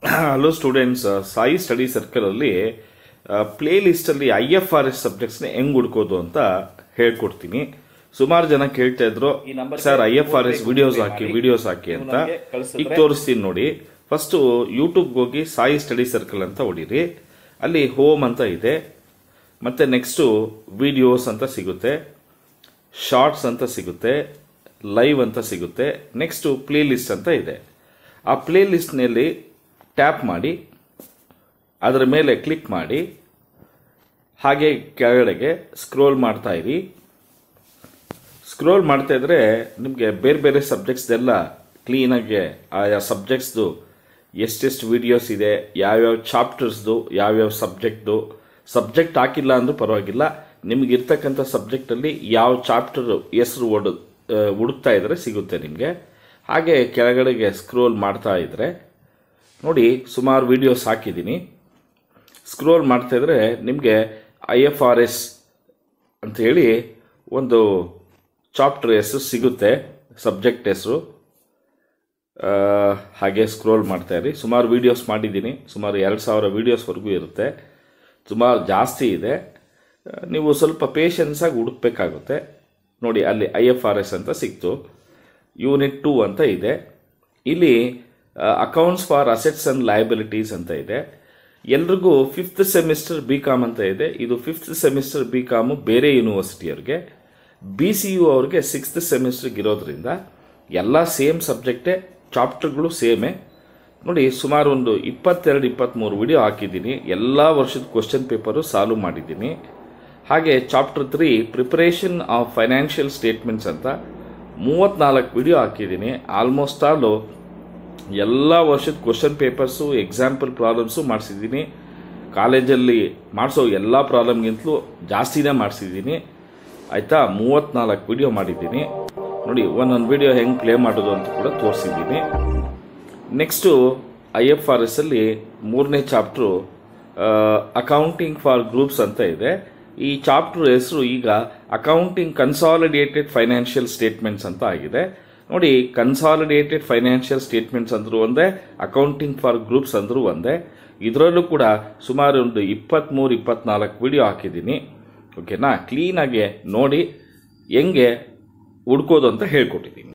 Hello students, Sai study circle ಅಲ್ಲಿ playlist ಅಲ್ಲಿ IFRS subjects ನ ಹೆಂಗ್ ಹುಡ್ಕೋದು ಅಂತ ಹೇಳ್ಕೊಡ್ತೀನಿ. ಸುಮಾರು ಜನ ಕೇಳ್ತಾ ಇದ್ರು ಸರ್ IFRS ವಿಡಿಯೋಸ್ ಹಾಕಿ ಅಂತ. ಈಗ ತೋರಿಸ್ತೀನಿ ನೋಡಿ. ಫಸ್ಟ್ ಯೂಟ್ಯೂಬ್ ಹೋಗಿ ಸಾಯಿ ಸ್ಟಡಿ ಸರ್ಕಲ್ ಅಂತ ಹೊಡೀರಿ. ಅಲ್ಲಿ ಹೋಮ್ ಅಂತ ಇದೆ, ಮತ್ತೆ ನೆಕ್ಸ್ಟ್ ವಿಡಿಯೋಸ್ ಅಂತ ಸಿಗುತ್ತೆ, ಶಾರ್ಟ್ಸ್ ಅಂತ ಸಿಗುತ್ತೆ, ಲೈವ್ ಅಂತ ಸಿಗುತ್ತೆ, ನೆಕ್ಸ್ಟ್ ಪ್ಲೇ ಲಿಸ್ಟ್ ಅಂತ ಇದೆ. ಆ ಪ್ಲೇ ಲಿಸ್ಟ್ ನಲ್ಲಿ ಟ್ಯಾಪ್ ಮಾಡಿ ಅದರ ಮೇಲೆ ಕ್ಲಿಕ್ ಮಾಡಿ ಹಾಗೆ ಕೆಳಗಡೆಗೆ ಸ್ಕ್ರೋಲ್ ಮಾಡ್ತಾ ಇರಿ. ಸ್ಕ್ರೋಲ್ ಮಾಡ್ತಾ ಇದ್ರೆ ನಿಮಗೆ ಬೇರೆ ಬೇರೆ ಸಬ್ಜೆಕ್ಟ್ಸ್ ಎಲ್ಲ ಕ್ಲೀನಾಗಿ ಆಯಾ ಸಬ್ಜೆಕ್ಟ್ಸ್ದು ಎಷ್ಟೆಷ್ಟು ವಿಡಿಯೋಸ್ ಇದೆ, ಯಾವ್ಯಾವ ಚಾಪ್ಟರ್ಸ್ದು, ಯಾವ್ಯಾವ ಸಬ್ಜೆಕ್ಟ್ ಹಾಕಿಲ್ಲ ಅಂದ್ರೂ ಪರವಾಗಿಲ್ಲ, ನಿಮ್ಗೆ ಇರ್ತಕ್ಕಂಥ ಸಬ್ಜೆಕ್ಟಲ್ಲಿ ಯಾವ ಚಾಪ್ಟರ್ ಹೆಸರು ಹುಡುಕ್ತಾ ಇದ್ರೆ ಸಿಗುತ್ತೆ ನಿಮಗೆ. ಹಾಗೆ ಕೆಳಗಡೆಗೆ ಸ್ಕ್ರೋಲ್ ಮಾಡ್ತಾ ಇದ್ರೆ ನೋಡಿ ಸುಮಾರು ವಿಡಿಯೋಸ್ ಹಾಕಿದ್ದೀನಿ. ಸ್ಕ್ರೋಲ್ ಮಾಡ್ತಾ ಇದ್ರೆ ನಿಮಗೆ IFRS ಅಂತ ಹೇಳಿ ಒಂದು ಚಾಪ್ಟರ್ ಹೆಸರು ಸಿಗುತ್ತೆ, ಸಬ್ಜೆಕ್ಟ್ ಹೆಸರು. ಹಾಗೆ ಸ್ಕ್ರೋಲ್ ಮಾಡ್ತಾ ಇರಿ. ಸುಮಾರು ವಿಡಿಯೋಸ್ ಮಾಡಿದ್ದೀನಿ, ಸುಮಾರು 2000 ವಿಡಿಯೋಸ್ವರೆಗೂ ಇರುತ್ತೆ, ಸುಮಾರು ಜಾಸ್ತಿ ಇದೆ. ನೀವು ಸ್ವಲ್ಪ ಪೇಷನ್ಸ್ ಆಗಿ ಹುಡುಕ್ಬೇಕಾಗುತ್ತೆ. ನೋಡಿ ಅಲ್ಲಿ IFRS ಅಂತ ಸಿಕ್ತು, ಯೂನಿಟ್ 2 ಅಂತ ಇದೆ. ಇಲ್ಲಿ accounts for assets and liabilities ಅಂತ ಇದೆ. ಎಲ್ರಿಗೂ 5th ಸೆಮಿಸ್ಟರ್ BCom ಅಂತ ಇದೆ. ಇದು 5th ಸೆಮಿಸ್ಟರ್ BCom ಬೇರೆ ಯೂನಿವರ್ಸಿಟಿಯವ್ರಿಗೆ, BCU ಅವ್ರಿಗೆ 6th ಸೆಮಿಸ್ಟರ್ಗೆ ಇರೋದ್ರಿಂದ ಎಲ್ಲ ಸೇಮ್ ಸಬ್ಜೆಕ್ಟೇ, ಚಾಪ್ಟರ್ಗಳು ಸೇಮೇ. ನೋಡಿ ಸುಮಾರು ಒಂದು 22-23 ವಿಡಿಯೋ ಹಾಕಿದ್ದೀನಿ. ಎಲ್ಲ ವರ್ಷದ ಕ್ವಶನ್ ಪೇಪರು ಸಾಲ್ವ್ ಮಾಡಿದ್ದೀನಿ. ಹಾಗೆ chapter 3 preparation of financial statements ಅಂತ 34 ವಿಡಿಯೋ ಹಾಕಿದ್ದೀನಿ. ಆಲ್ಮೋಸ್ಟ್ ಆಲ್ ಎಲ್ಲ ವರ್ಷದ ಕ್ವಶನ್ ಪೇಪರ್ಸು, ಎಕ್ಸಾಂಪಲ್ ಪ್ರಾಬ್ಲಮ್ಸು ಮಾಡಿಸಿದ್ದೀನಿ. ಕಾಲೇಜಲ್ಲಿ ಮಾಡಿಸೋ ಎಲ್ಲ ಪ್ರಾಬ್ಲಮ್ಗಿಂತಲೂ ಜಾಸ್ತಿನೇ ಮಾಡಿಸಿದ್ದೀನಿ. ಆಯಿತಾ, 34 ವಿಡಿಯೋ ಮಾಡಿದ್ದೀನಿ. ನೋಡಿ ಒಂದೊಂದು ವಿಡಿಯೋ ಹೆಂಗೆ ಪ್ಲೇ ಮಾಡೋದು ಅಂತ ಕೂಡ ತೋರಿಸಿದ್ದೀನಿ. ನೆಕ್ಸ್ಟು IFRS ಅಲ್ಲಿ 3ನೇ ಚಾಪ್ಟ್ರು ಅಕೌಂಟಿಂಗ್ ಫಾರ್ ಗ್ರೂಪ್ಸ್ ಅಂತ ಇದೆ. ಈ ಚಾಪ್ಟರ್ ಹೆಸರು ಈಗ ಅಕೌಂಟಿಂಗ್ ಕನ್ಸಾಲಿಡೇಟೆಡ್ ಫೈನಾನ್ಷಿಯಲ್ ಸ್ಟೇಟ್ಮೆಂಟ್ಸ್ ಅಂತ ಆಗಿದೆ. ನೋಡಿ ಕನ್ಸಾಲಿಡೇಟೆಡ್ ಫೈನಾನ್ಷಿಯಲ್ ಸ್ಟೇಟ್ಮೆಂಟ್ಸ್ ಅಂದ್ರೂ ಒಂದೇ, ಅಕೌಂಟಿಂಗ್ ಫಾರ್ ಗ್ರೂಪ್ಸ್ ಅಂದ್ರೂ ಒಂದೇ. ಇದರಲ್ಲೂ ಕೂಡ ಸುಮಾರು ಒಂದು 23-24 ವಿಡಿಯೋ ಹಾಕಿದ್ದೀನಿ. ಓಕೆನಾ, ಕ್ಲೀನಾಗಿ ನೋಡಿ ಹೆಂಗೆ ಹುಡ್ಕೋದು ಅಂತ ಹೇಳ್ಕೊಟ್ಟಿದ್ದೀನಿ.